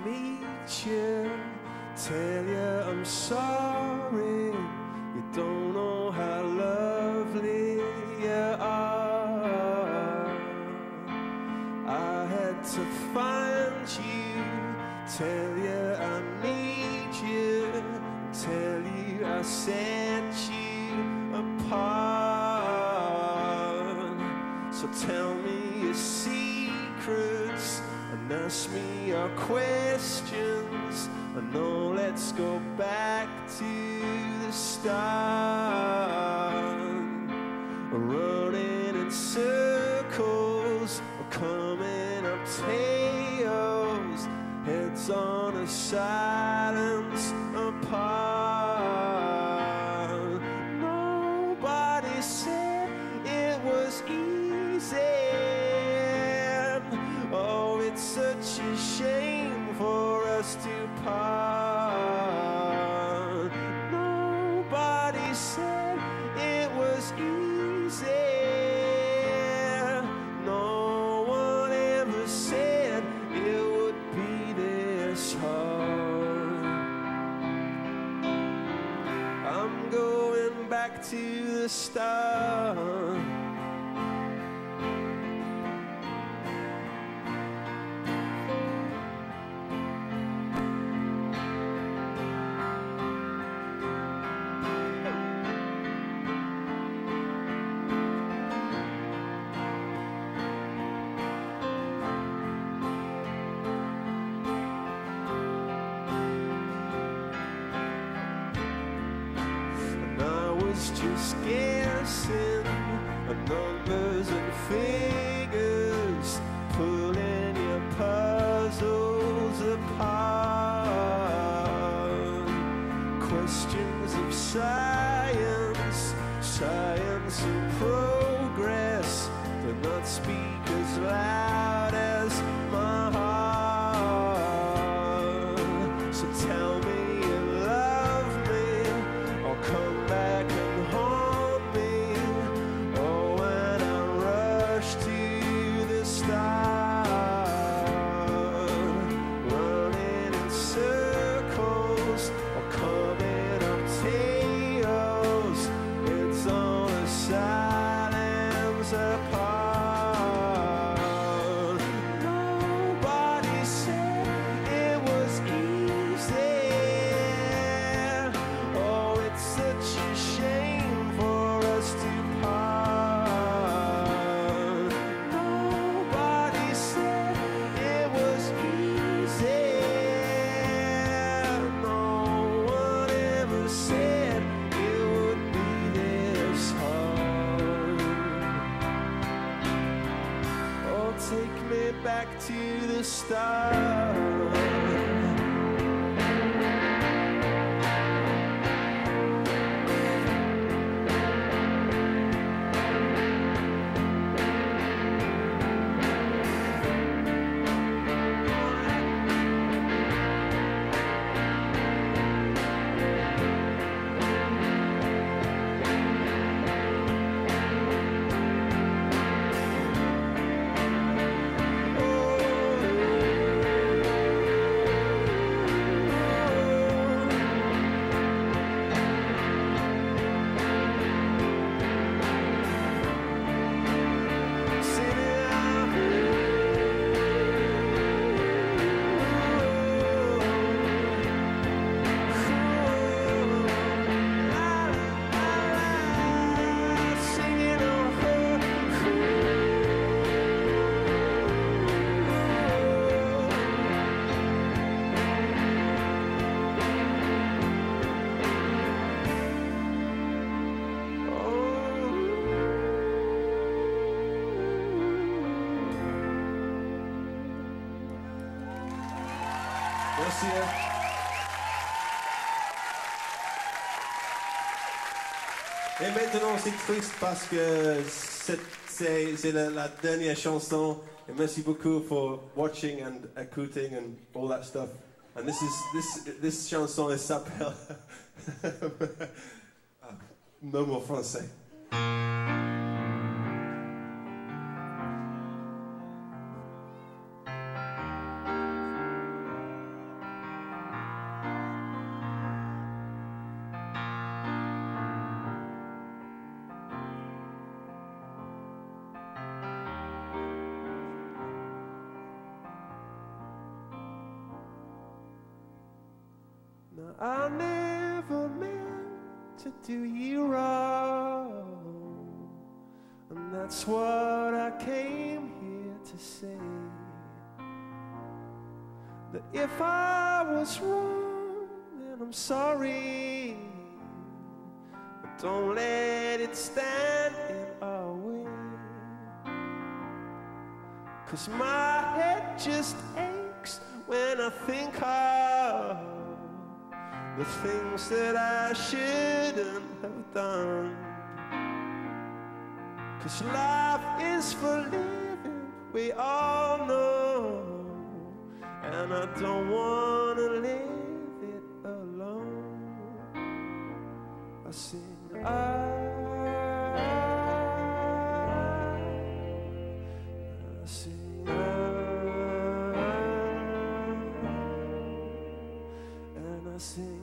meet you, tell you I'm sorry. You don't know how lovely you are. I had to find you, tell you I need you, tell you I set you apart. So tell me your secrets and ask me your questions. I know, let's go back to the start. Running in circles, coming up tails, heads on a silence apart. Nobody said it was easy. Oh, it's such a shame for us to part. Nobody said it was easy. No one ever said it would be this hard. I'm going back to the start. Just guessing numbers and figures, pulling your puzzles apart. Questions of science, science and progress, do not speak as loud as my heart. So tell me you love me, or come back and haunt me. Oh, when I rush to the start, running in circles or coming up tails, it's all a silence apart. Nobody said it was easy. Oh, it's such a shame for us to part. Nobody said it was easy. No one ever said it would be this hard. Oh, take me back to the start. Merci. Et maintenant, c'est triste parce que c'est la dernière chanson. Et merci beaucoup for watching and écouting and all that stuff. And this chanson s'appelle no more français. I never meant to do you wrong, and that's what I came here to say. That if I was wrong, then I'm sorry, but don't let it stand in our way. 'Cause my head just aches when I think of the things that I shouldn't have done. 'Cause life is for living, we all know, and I don't wanna live it alone. I sing, I sing, and I sing,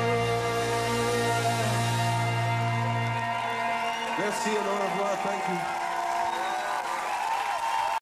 merci, au revoir, thank you.